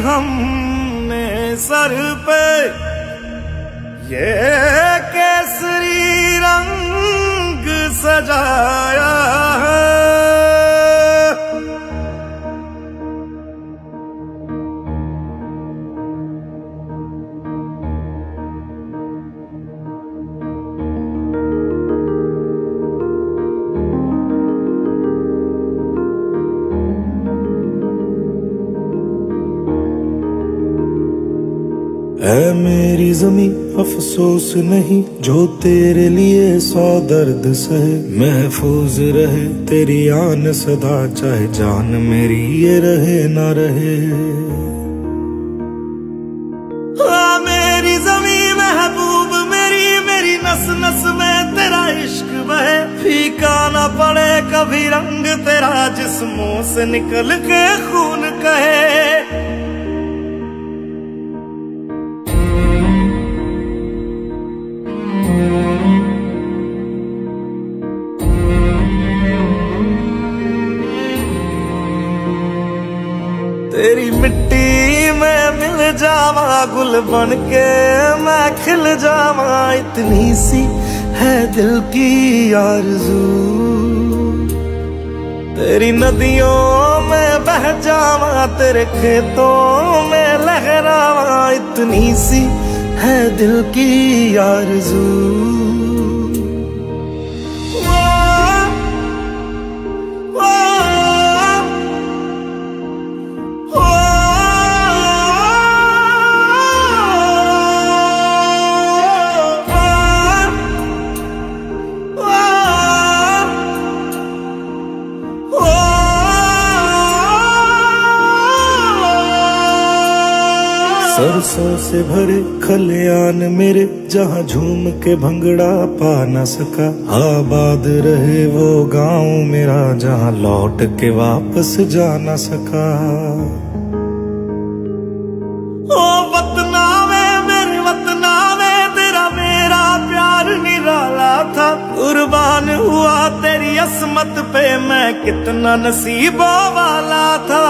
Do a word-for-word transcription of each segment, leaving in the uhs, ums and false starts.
हमने सर पे ये केसरी रंग सजाया है। ऐ मेरी ज़मीं अफसोस नहीं जो तेरे लिए सौ दर्द सहे, महफूज रहे तेरी आन सदा चाहे जान मेरी ये रहे ना रहे। हाँ मेरी ज़मीं महबूब मेरी, मेरी नस नस में तेरा इश्क बहे, फीका ना पड़े कभी रंग तेरा जिस्मों से निकल के खून कहे। तेरी मिट्टी में मिल जावा गुल बन के मैं खिल जावा, इतनी सी है दिल की आरज़ू। तेरी नदियों में बह जावा तेरे खेतों में लहरावा, इतनी सी है दिल की आरज़ू। सरसों से भरे खलियान मेरे जहाँ झूम के भंगड़ा पा न सका, आबाद रहे वो गांव मेरा जहाँ लौट के वापस जा न सका। ओ वतना में मेरे वतना में तेरा मेरा प्यार निराला था, कुर्बान हुआ तेरी असमत पे मैं कितना नसीबों वाला था।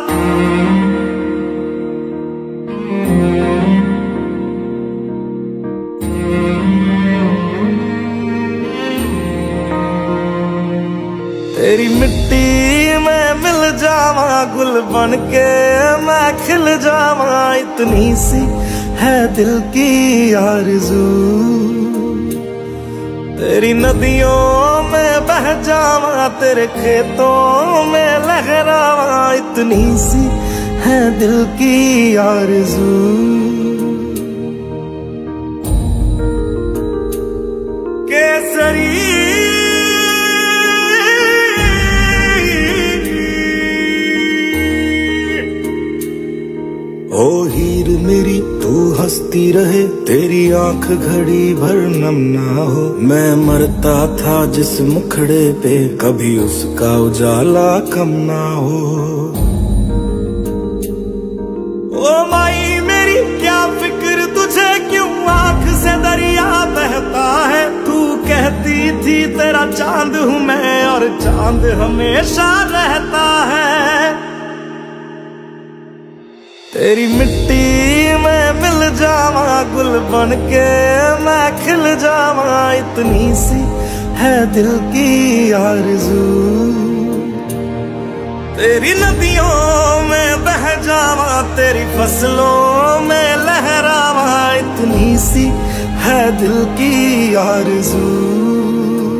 तेरी मिट्टी में मिल जावा गुल बन के मैं खिल जावा, इतनी सी है दिल की आरज़ू। तेरी नदियों में बह जावा तेरे खेतों में लहरावा, इतनी सी है दिल की आरज़ू। केसरी ओ हीर मेरी तू हंसती रहे, तेरी आंख घड़ी भर नम ना हो, मैं मरता था जिस मुखड़े पे कभी उसका उजाला कम ना हो। ओ माई मेरी क्या फिक्र तुझे क्यों आंख से दरिया बहता है, तू कहती थी तेरा चांद हूँ मैं और चांद हमेशा रहता है। तेरी मिट्टी में मिल जावा गुल बन के मैं खिल जावा, इतनी सी है दिल की आरज़ू। तेरी नदियों में बह जावा तेरी फसलों में लहरावा, इतनी सी है दिल की आरज़ू।